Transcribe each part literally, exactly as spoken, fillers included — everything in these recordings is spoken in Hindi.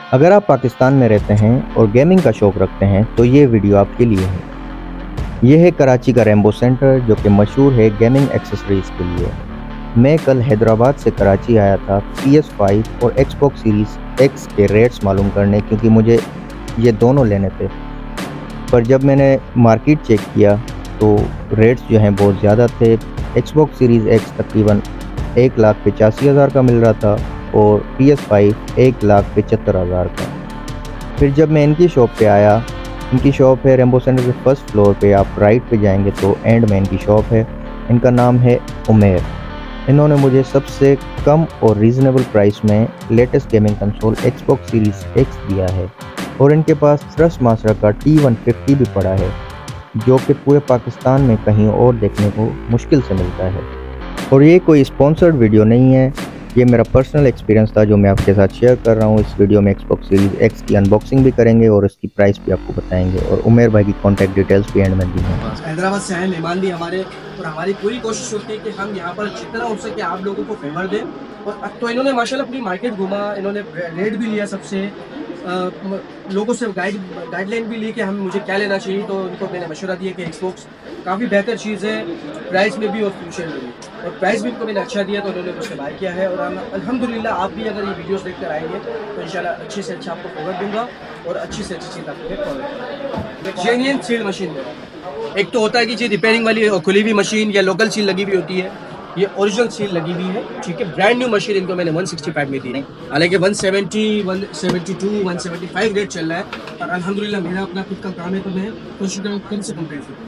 अगर आप पाकिस्तान में रहते हैं और गेमिंग का शौक़ रखते हैं तो ये वीडियो आपके लिए है। ये है कराची का रेम्बो सेंटर जो कि मशहूर है गेमिंग एक्सेसरीज़ के लिए। मैं कल हैदराबाद से कराची आया था पी एस फाइव और एक्सबॉक्स सीरीज़ एक्स के रेट्स मालूम करने, क्योंकि मुझे ये दोनों लेने थे। पर जब मैंने मार्केट चेक किया तो रेट्स जो हैं बहुत ज़्यादा थे। एक्सबॉक्स सीरीज़ एक्स तकरीबन एक लाख पचासी हज़ार का मिल रहा था और पी एस फाइव एक लाख पचहत्तर हज़ार का। फिर जब मैं इनकी शॉप पे आया, इनकी शॉप है रेम्बो सेंटर के फर्स्ट फ्लोर पे, आप राइट पे जाएंगे तो एंड में इनकी शॉप है। इनका नाम है उमेर। इन्होंने मुझे सबसे कम और रीज़नेबल प्राइस में latest gaming console Xbox series X दिया है और इनके पास थ्रस्ट मास्टर का टी वन फिफ्टी भी पड़ा है, जो कि पूरे पाकिस्तान में कहीं और देखने को मुश्किल से मिलता है। और ये कोई स्पॉन्सर्ड वीडियो नहीं है, ये मेरा पर्सनल एक्सपीरियंस था जो मैं आपके साथ शेयर कर रहा हूँ। इस वीडियो में एक्सबॉक्स सीरीज़ एक्स की अनबॉक्सिंग भी करेंगे और इसकी प्राइस भी आपको बताएंगे, और उमेर भाई की कॉन्टैक्ट डिटेल्स भी एंड में दी हैं। हैदराबाद से आए मेहमान भी हमारे, और हमारी पूरी कोशिश होती है कि हम यहाँ पर जितना हो सके आप लोगों को फेवर दें। और अब तो इन्होंने माशाल्लाह अपनी मार्केट घुमा, इन्होंने रेट भी लिया सबसे, आ, लोगों से गाइड गाइडलाइन भी ली कि हम मुझे क्या लेना चाहिए। तो उनको मैंने मशवरा दिया कि एक्सबॉक्स काफ़ी बेहतर चीज़ है प्राइस में भी और फ्यूचर में भी, और प्राइस भी उनको मैंने अच्छा दिया तो उन्होंने मुझसे बाय किया है। और हम अल्हम्दुलिल्लाह आप भी अगर ये वीडियोस देखकर आएंगे तो इंशाल्लाह अच्छे से अच्छा आपको फेवर दूंगा और अच्छी से अच्छी चीज़ आपको प्रोवाइड। जेन्युइन सील मशीन में एक तो होता है कि जी रिपेयरिंग वाली खुली हुई मशीन या लोकल सील लगी हुई होती है, ये ओरिजिनल सील लगी हुई है, ठीक है। ब्रांड न्यू मशीन इनको मैंने वन सिक्सटी फाइव में दी, हालांकि one seventy, one seventy two, one seventy five rate चल रहा है। और अल्हम्दुलिल्लाह मेरा अपना खुद का काम है तो मैं कोशिश करूँ कम से कम रेट से।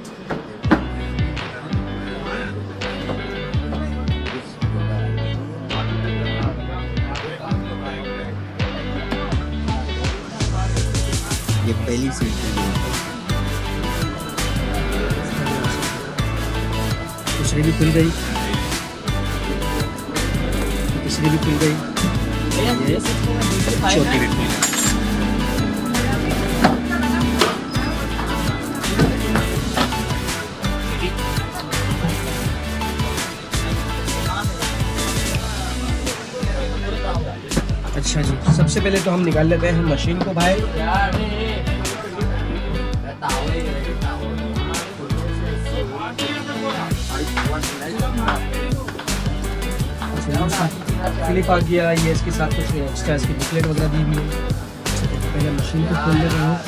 ये पहली सीट है, दूसरी भी खुल गई, तीसरी भी खुल गई, चौथी भी खुल गई। अच्छा जी, सबसे पहले तो हम निकाल लेते हैं मशीन को बाहर। क्लिप आ गया, ये इसके साथ कुछ एक्स्ट्रा इसकी बुकलेट वगैरह दी हुई है। पहले मशीन को खोल लेते हैं।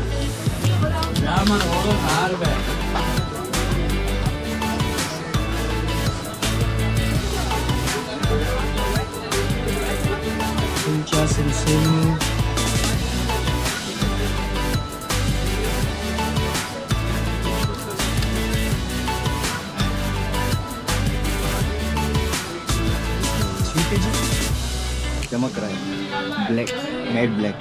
ठीक है जी, चमक रहा है, ब्लैक मैट ब्लैक।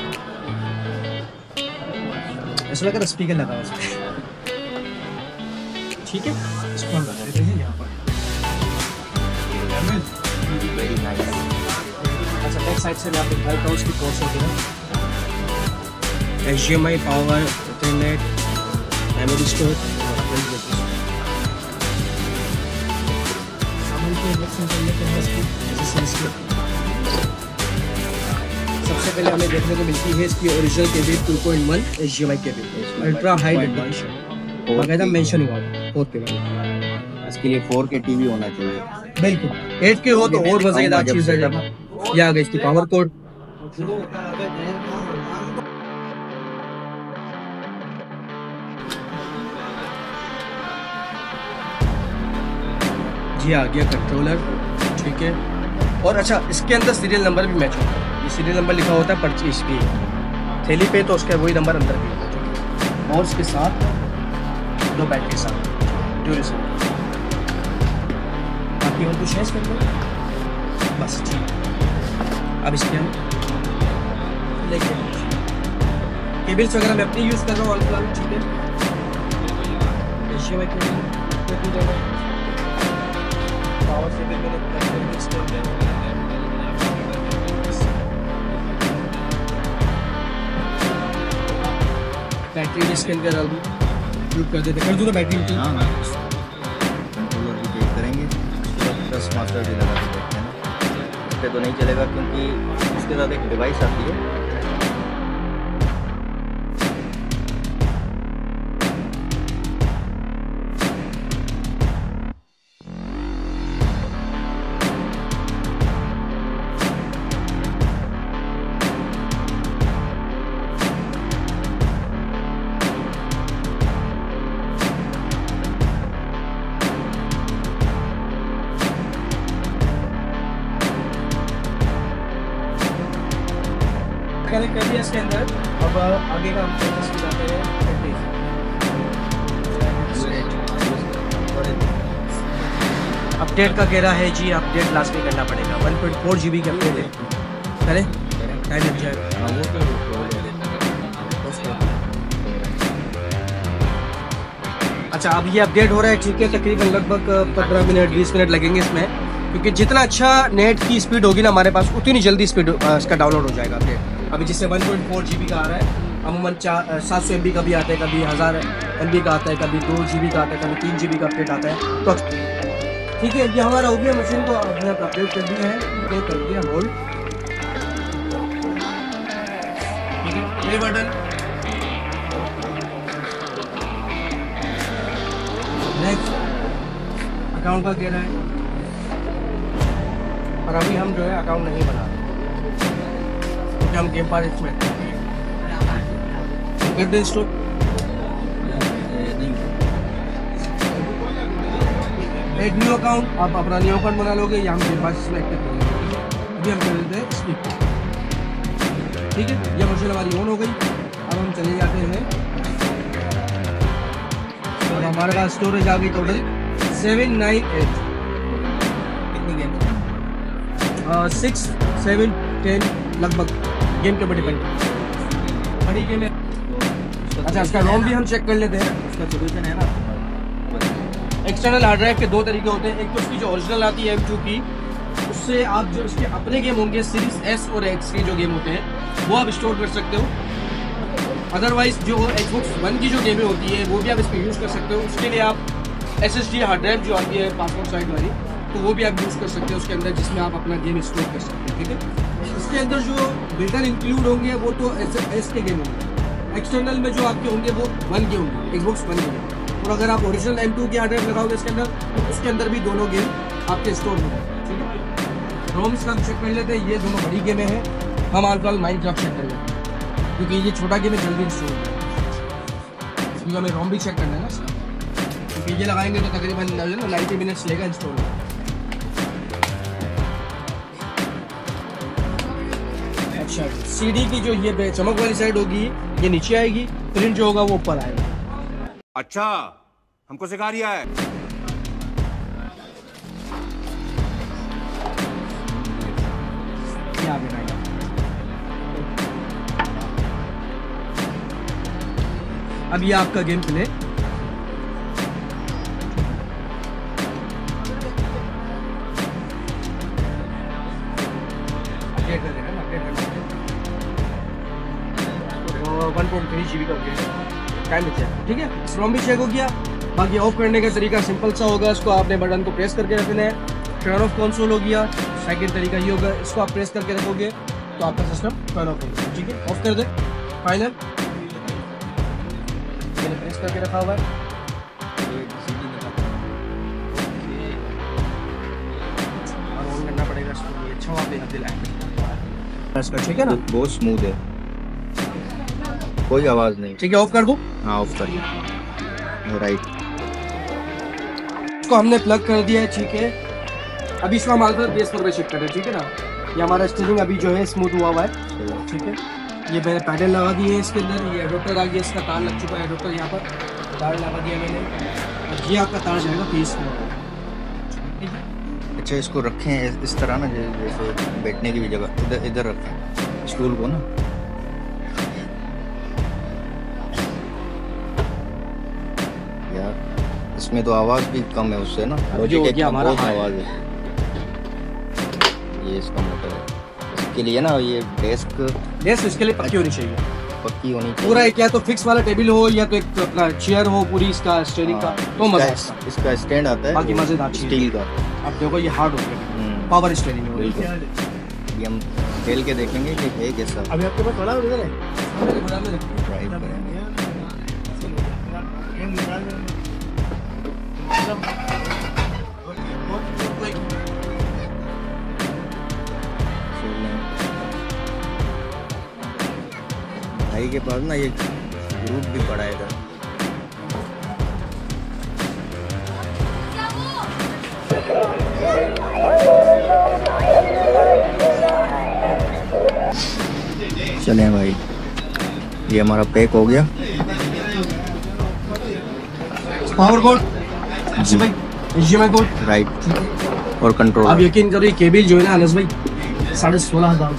ऐसा लग रहा है स्पीकर लगा हुआ है। ठीक है, इसको हम लगा देते हैं यहाँ पर। अच्छा, बैक साइड से मैं आपको दिखाता हूँ उसकी कोर्स होती है। H D M I, power, internet, memory store, सामान की इलेक्शन चाहिए तो इसकी रेजिस्टेंस की। सबसे पहले हमें देखने को मिलती है इसकी original cable two point one H D M I cable, ultra high definition, बाकायदा मेंशन हुआ है फोर के बाद। इसके लिए फोर के टीवी होना चाहिए, बिल्कुल। एट के हो तो और मजेदार चीज है। जब ये आ गई इसकी पावर कोड, ये आ गया कंट्रोलर, ठीक है। और अच्छा, इसके अंदर सीरियल नंबर भी मैच होता है। ये सीरियल नंबर लिखा होता है परचेज की थैली पे, तो उसका वही नंबर अंदर भी होता है। और इसके साथ दो बैटरी साथ ड्यूरेशन। बाकी और कुछ है इसके अंदर बस, ठीक। अब इसके हम लेके केबल्स वगैरह मैं अपनी यूज़ कर रहा हूँ ऑल प्लान, ठीक है। एशिया पावर से भी मैंने मिक्स कर दिया। बैटरी इसके अंदर यूज कर देते कर दूँ ना बैटरी। हाँ हाँ, कंट्रोलर भी चेक करेंगे, दस मास्टर भी लगा के देखते हैं ना। इस पर तो नहीं चलेगा क्योंकि इसके साथ एक डिवाइस आती है कनेक्ट कर दिया इसके अंदर। अब आगे का हम प्रोसेस की जाते हैं। अपडेट का कह रहा है जी, अपडेट लास्ट में करना पड़ेगा। One point four G B के अपडेट है, करें टाइम लग जाएगा। अच्छा, अब ये अपडेट हो रहा है, ठीक है। तकरीबन लगभग पंद्रह मिनट बीस मिनट लगेंगे इसमें, क्योंकि जितना अच्छा नेट की स्पीड होगी ना हमारे पास, उतनी जल्दी स्पीड इसका डाउनलोड हो जाएगा अपडेट। अभी जिससे one point four G B का आ रहा है, अमूमन चार सात सौ एम बी का भी आता है, कभी हज़ार एम बी का आता है, कभी दो जी बी का आता है, कभी तीन जी बी का अपडेट आता है। तो ठीक है, ये हमारा हो गया। मशीन को हमने अपडेट कर दिया है, ठीक है, कर दिया होल्ड, ठीक है। प्ले बटन, नेक्स्ट, अकाउंट का कह रहा है, और अभी हम जो है अकाउंट नहीं बना रहे, क्योंकि हम गेम पास इसमें कर दें स्टॉप। एक न्यू अकाउंट, आप अपना न्यू अकाउंट बना लोगे या हम गेम पास इसमें एक्टिव करेंगे। अभी हम कर देते हैं स्किप, ठीक है। ये मशीन हमारी ऑन हो गई। अब हम चले जाते हैं और हमारे पास स्टोरेज आ गई टोटल सेवन नाइन एट, कितनी गेम, सिक्स सेवन टेन लगभग, गेम के ऊपर डिपेंड, बड़ी गेम है। अच्छा, इसका रोम भी हम चेक कर लेते हैं। उसका सोल्यूशन है ना, एक्सटर्नल हार्ड ड्राइव के दो तरीके होते हैं। एक तो उसकी जो ओरिजिनल आती है एम टू की, उससे आप जो इसके अपने गेम होंगे सीरीज एस और एक्स के जो गेम होते हैं वो आप स्टोर कर सकते हो। अदरवाइज जो एक्सबॉक्स वन की जो गेमें होती है वो भी आप इस पर यूज़ कर सकते हो। उसके लिए आप S S D hard drive जो आती है पासपोर्ट साइड वाली, तो वो भी आप यूज़ कर सकते हो उसके अंदर, जिसमें आप अपना गेम स्टोर कर सकते हो, ठीक है। इसके अंदर जो बिल्डर इंक्लूड होंगे वो तो एस एस के गेम होंगे, एक्सटर्नल में जो आपके होंगे वो वन के होंगे, एक्सबॉक्स वन के। और अगर आप ओरिजिनल एम टू की हार्ड ड्राइव लगाओगे इसके अंदर, तो उसके अंदर भी दोनों गेम आपके स्टोर होंगे, ठीक है। रोम्स का चेक कर लेते हैं। ये दोनों बड़ी गेमें हैं, हम आजकल माइनक्राफ्ट चेक कर लेते हैं, क्योंकि ये छोटा गेम है, जल्दी इंस्टॉल होता है। क्योंकि हमें रोम भी चेक करना है ना इसका, क्योंकि ये लगाएंगे तो तकरीबन नाइन्टी मिनट्स लेगा इंस्टॉल। अच्छा, सीडी की जो ये चमक वाली साइड होगी ये नीचे आएगी, प्रिंट जो होगा वो ऊपर आएगा। अच्छा, हमको सिखा रिया है। ये आगे आएगा। अब ये आपका गेम प्ले, अपडेट कर देगा ना, अपडेट करना one point three G B का अपडेट टाइम बचा है, ठीक है। रोम भी चेक हो गया। बाकी ऑफ करने का तरीका सिंपल सा होगा, इसको आपने बटन को प्रेस करके रखना है। टर्न ऑफ कंसोल हो गया। सेकंड तरीका ये होगा, इसको आप प्रेस करके रखोगे तो आपका सिस्टम टर्न ऑफ होगा, ठीक है। ऑफ कर दे, फाइनल, मैंने प्रेस करके रखा हुआ है। ऑन करना पड़ेगा इसको, ये अच्छा वहाँ पे दिलाएंगे इसका, ठीक है ना। बहुत स्मूथ है, कोई आवाज़ नहीं, ठीक है। ऑफ कर दो, हाँ ऑफ करिए, राइट। इसको हमने प्लग कर दिया है, ठीक है। अभी इसको हम आल्फा बेस पर चेक कर रहे हैं, ठीक है ना। ये हमारा स्टीयरिंग अभी जो है स्मूथ हुआ हुआ है, ठीक है। ये मैंने पैडल लगा दिए हैं इसके अंदर, ये एडोप्टर आ गया, इसका तार लग चुका है, एडोप्टर यहाँ पर तार लगा दिया मैंने, और ये आपका तार जाएगा फेस में। अच्छा, इसको रखें इस तरह ना, जैसे बैठने की भी जगह, इधर इधर रखें स्टूल को ना। यार इसमें तो आवाज़ भी कम है उससे ना, लॉजिक की बहुत आवाज़ है। ये इसका मोटर है, इसके लिए ना ये डेस्क डेस्क इसके लिए पक्की होनी चाहिए, पक्की होनी चाहिए पूरा। एक या तो फिक्स वाला टेबल हो या तो एक अपना चेयर हो पूरी इसका स्टीयरिंग का, तो मजा है। इसका, इसका स्टैंड आता है, बाकी मजेदार स्टील का। अब देखो ये हार्ड हो गया, पावर स्टीयरिंग है। बिल्कुल, ये हम खेल के देखेंगे कि है कैसा। अभी आपके पास बड़ा उधर है, ट्राई करेंगे। भाई के पास ना ये ग्रुप भी पड़ा है इधर। चलें भाई, ये हमारा पैक हो गया। पावर बोर्ड जी भाई, एचडीएमआई कोड राइट, और कंट्रोल। आप यकीन करो ये केबल जो है ना अनस भाई साढ़े सोलह हजार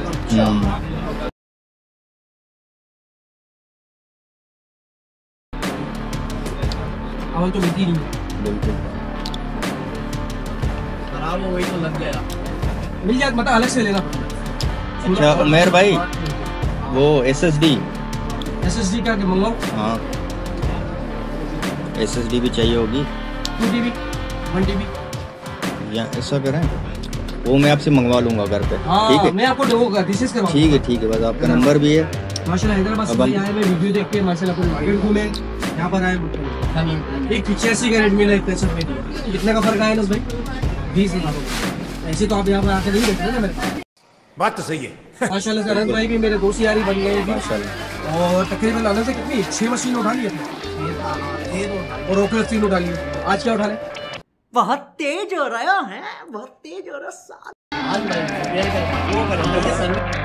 अवल तो मिलती नहीं है। बिल्कुल खराब हो गई तो लग गया, मिल जाए मतलब अलग से लेना। अच्छा उमेर भाई, वो S S D S S D का मंगवाओ, हाँ एस एस डी भी चाहिए होगी, two T B one T B. या ऐसा करें, वो मैं आपसे मंगवा लूंगा घर पे। हाँ, ठीक है, मैं आपको दूंगा, डिशेस करवा। ठीक है ठीक है, बस आपका नंबर भी है। माशाल्लाह हैदराबाद से भाई आए, मैं वीडियो देख के माशाल्लाह पूरी मार्केट घूमे, यहाँ पर आए। एक पिचासी का रेडमी है, पैंसठ में दिया। कितने का फर्क आया ना भाई? बीस हजार। ऐसे तो आप यहाँ पर आकर नहीं देख रहे ना मेरे। बात तो सही है। माशाल्लाह से अनंत भाई भी मेरे दोस्त यारी बन गए। माशाल्लाह, और तकरीबन अनंत से कितनी छह मशीन उठा ली अपने, और ओके तीन उठा ली। आज क्या उठा ले? बहुत तेज हो रहा है, बहुत तेज हो रहा है। आज भाई